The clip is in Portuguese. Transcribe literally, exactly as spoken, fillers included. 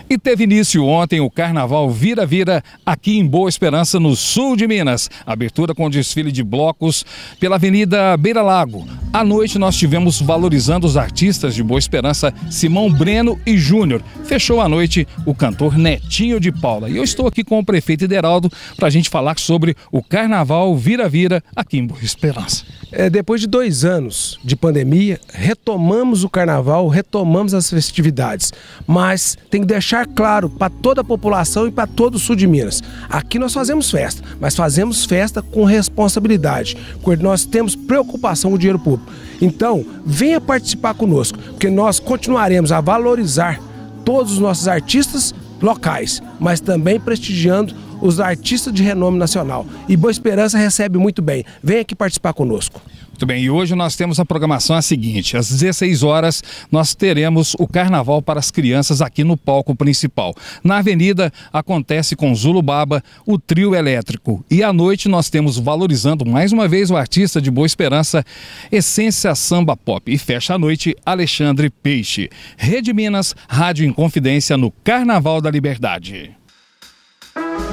E teve início ontem o Carnaval Vira-Vira aqui em Boa Esperança, no sul de Minas. Abertura com desfile de blocos pela Avenida Beira Lago. À noite nós tivemos valorizando os artistas de Boa Esperança, Simão Breno e Júnior. Fechou a noite o cantor Netinho de Paula. E eu estou aqui com o prefeito Ideraldo para a gente falar sobre o Carnaval Vira-Vira aqui em Boa Esperança. É, depois de dois anos de pandemia, retomamos o Carnaval, retomamos as festividades. Mas tem que deixar claro para toda a população e para todo o sul de Minas. Aqui nós fazemos festa, mas fazemos festa com responsabilidade, porque nós temos preocupação com o dinheiro público. Então, venha participar conosco, porque nós continuaremos a valorizar todos os nossos artistas locais, mas também prestigiando os artistas de renome nacional. E Boa Esperança recebe muito bem. Venha aqui participar conosco. Muito bem, e hoje nós temos a programação a seguinte: às dezesseis horas nós teremos o Carnaval para as crianças aqui no palco principal. Na avenida acontece com Zulubaba o trio elétrico. E à noite nós temos, valorizando mais uma vez o artista de Boa Esperança, Essência Samba Pop. E fecha a noite Alexandre Peixe. Rede Minas, Rádio Inconfidência no Carnaval da Liberdade.